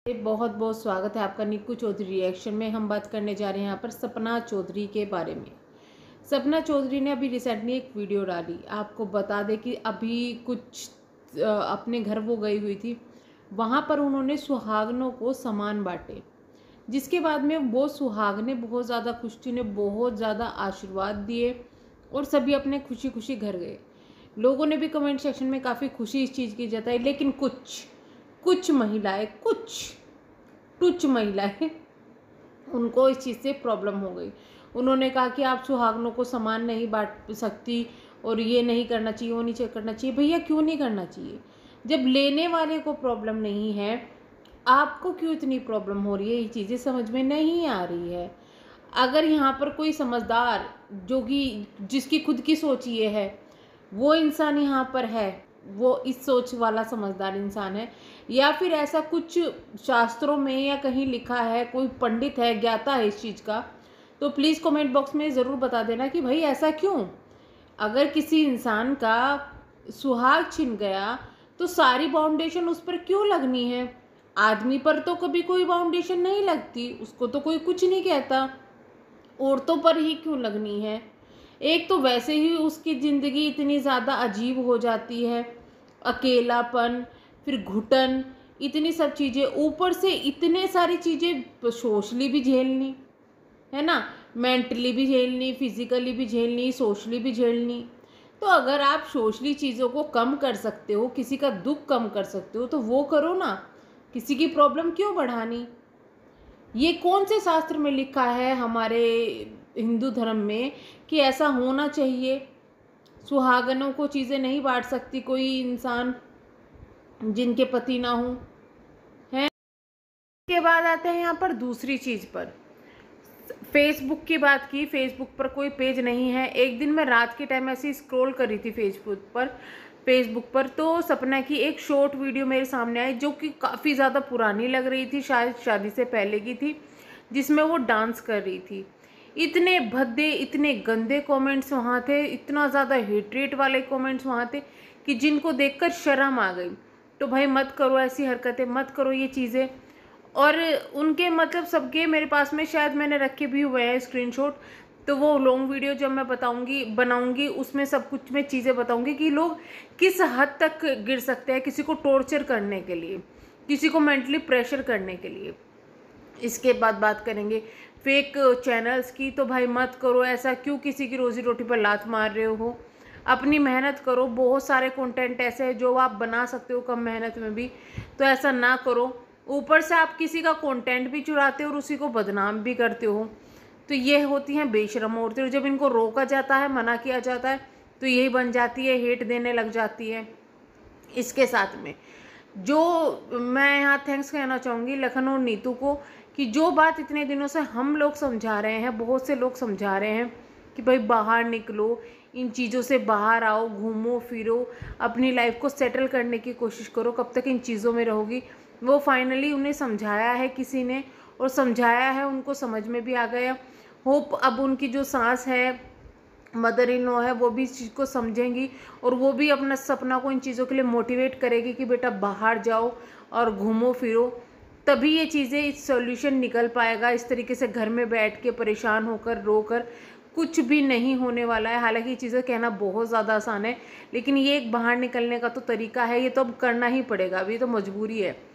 बहुत बहुत स्वागत है आपका निक्कू चौधरी रिएक्शन में। हम बात करने जा रहे हैं यहाँ पर सपना चौधरी के बारे में। सपना चौधरी ने अभी रिसेंटली एक वीडियो डाली। आपको बता दें कि अभी कुछ अपने घर वो गई हुई थी, वहाँ पर उन्होंने सुहागनों को सामान बांटे, जिसके बाद में वो सुहागने बहुत ज़्यादा खुश थी, उन्हें बहुत ज़्यादा आशीर्वाद दिए और सभी अपने खुशी खुशी घर गए। लोगों ने भी कमेंट सेक्शन में काफ़ी खुशी इस चीज़ की जताई, लेकिन कुछ महिलाएं, कुछ महिलाएं उनको इस चीज़ से प्रॉब्लम हो गई। उन्होंने कहा कि आप सुहागनों को सामान नहीं बांट सकती और ये नहीं करना चाहिए, वो नहीं करना चाहिए। भैया क्यों नहीं करना चाहिए? जब लेने वाले को प्रॉब्लम नहीं है, आपको क्यों इतनी प्रॉब्लम हो रही है? ये चीज़ें समझ में नहीं आ रही है। अगर यहाँ पर कोई समझदार, जो कि जिसकी खुद की सोच ये है, वो इंसान यहाँ पर है, वो इस सोच वाला समझदार इंसान है, या फिर ऐसा कुछ शास्त्रों में या कहीं लिखा है, कोई पंडित है, ज्ञाता है इस चीज़ का, तो प्लीज़ कमेंट बॉक्स में ज़रूर बता देना कि भाई ऐसा क्यों। अगर किसी इंसान का सुहाग छिन गया तो सारी बाउंडेशन उस पर क्यों लगनी है? आदमी पर तो कभी कोई बाउंडेशन नहीं लगती, उसको तो कोई कुछ नहीं कहता, औरतों पर ही क्यों लगनी है? एक तो वैसे ही उसकी ज़िंदगी इतनी ज़्यादा अजीब हो जाती है, अकेलापन, फिर घुटन, इतनी सब चीज़ें, ऊपर से इतने सारी चीज़ें सोशली भी झेलनी है ना, मेंटली भी झेलनी, फिजिकली भी झेलनी, सोशली भी झेलनी। तो अगर आप सोशली चीज़ों को कम कर सकते हो, किसी का दुख कम कर सकते हो, तो वो करो ना। किसी की प्रॉब्लम क्यों बढ़ानी? ये कौन से शास्त्र में लिखा है हमारे हिंदू धर्म में कि ऐसा होना चाहिए? सुहागनों को चीज़ें नहीं बांट सकती कोई इंसान जिनके पति ना हो, है। के बाद आते हैं यहाँ पर दूसरी चीज़ पर, फेसबुक की बात की। फेसबुक पर कोई पेज नहीं है। एक दिन मैं रात के टाइम ऐसे स्क्रॉल कर रही थी फेसबुक पर तो सपना की एक शॉर्ट वीडियो मेरे सामने आई, जो कि काफ़ी ज़्यादा पुरानी लग रही थी, शायद शादी से पहले की थी, जिसमें वो डांस कर रही थी। इतने भद्दे, इतने गंदे कमेंट्स वहाँ थे, इतना ज़्यादा हेट्रेट वाले कमेंट्स वहाँ थे कि जिनको देखकर शर्म आ गई। तो भाई मत करो ऐसी हरकतें, मत करो ये चीज़ें। और उनके मतलब सबके मेरे पास में शायद मैंने रखे भी हुए हैं स्क्रीनशॉट, तो वो लॉन्ग वीडियो जब मैं बनाऊंगी उसमें सब कुछ मैं चीज़ें बताऊंगी कि लोग किस हद तक गिर सकते हैं किसी को टॉर्चर करने के लिए, किसी को मेंटली प्रेशर करने के लिए। इसके बाद बात करेंगे फेक चैनल्स की। तो भाई मत करो ऐसा। क्यों किसी की रोजी रोटी पर लात मार रहे हो? अपनी मेहनत करो। बहुत सारे कंटेंट ऐसे हैं जो आप बना सकते हो कम मेहनत में भी, तो ऐसा ना करो। ऊपर से आप किसी का कंटेंट भी चुराते हो और उसी को बदनाम भी करते हो। तो ये होती हैं बेशरम औरतें, और जब इनको रोका जाता है, मना किया जाता है, तो यही बन जाती है, हेट देने लग जाती है। इसके साथ में जो मैं यहाँ थैंक्स कहना चाहूँगी लखन और नीतू को, कि जो बात इतने दिनों से हम लोग समझा रहे हैं, बहुत से लोग समझा रहे हैं कि भाई बाहर निकलो, इन चीज़ों से बाहर आओ, घूमो फिरो, अपनी लाइफ को सेटल करने की कोशिश करो, कब तक इन चीज़ों में रहोगी। वो फाइनली उन्हें समझाया है किसी ने, और समझाया है, उनको समझ में भी आ गया। होप अब उनकी जो सास है, मदर इन लॉ है, वो भी इस चीज़ को समझेंगी और वो भी अपना सपना को इन चीज़ों के लिए मोटिवेट करेगी कि बेटा बाहर जाओ और घूमो फिरो, तभी ये चीज़ें इस सॉल्यूशन निकल पाएगा। इस तरीके से घर में बैठ के परेशान होकर रोकर कुछ भी नहीं होने वाला है। हालांकि ये चीज़ें कहना बहुत ज़्यादा आसान है, लेकिन ये एक बाहर निकलने का तो तरीका है, ये तो अब करना ही पड़ेगा, अभी तो मजबूरी है।